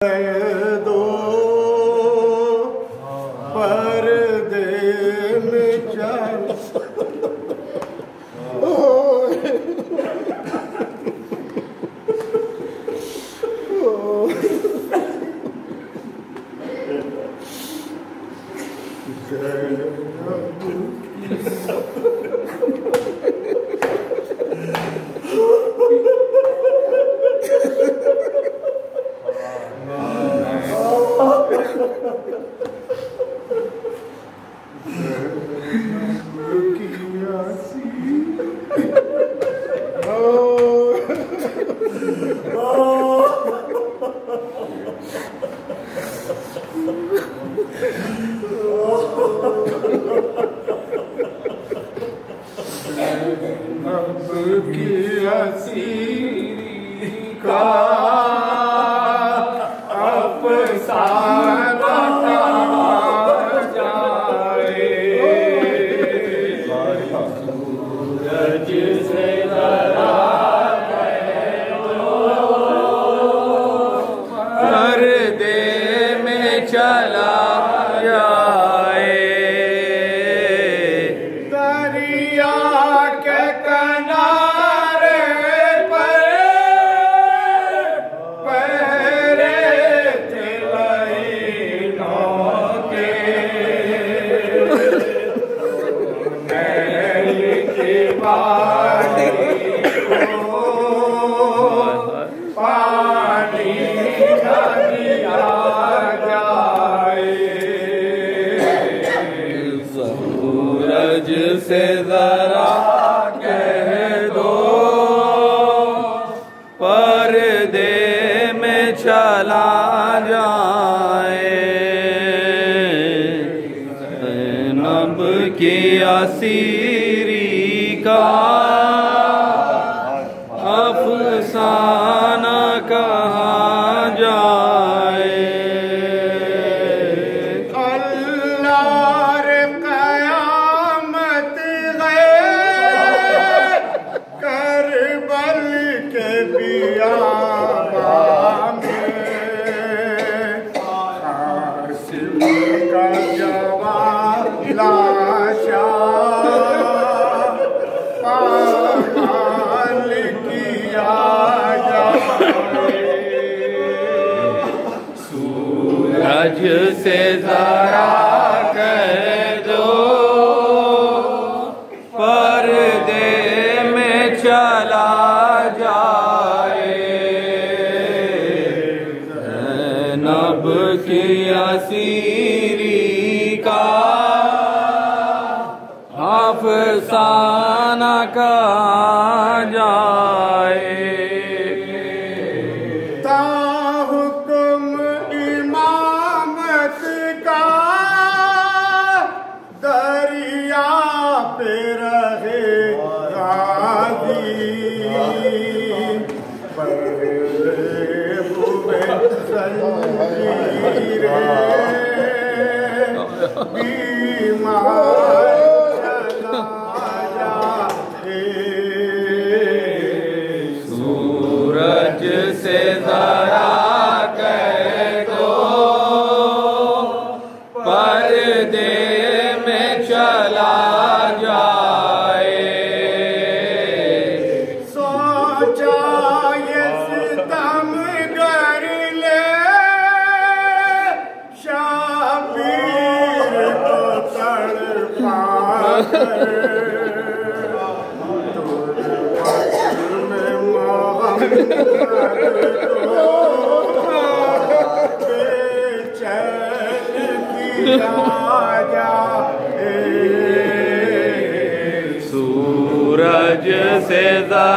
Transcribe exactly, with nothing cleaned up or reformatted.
दो पर्दे में चल से जरा कह दो पर्दे में चला जाए, ज़ैनब की असीरी का अफसाना कहा जाए। सूरज से जरा कह दो पर्दे में चला जाए, ज़ैनब की असीरी का अफसाना कहा जाए। सूरज से जरा कह दो पर्दे में चला जाए, सोचा ये सितम कर ले शाबीर को तड़पा सूरज से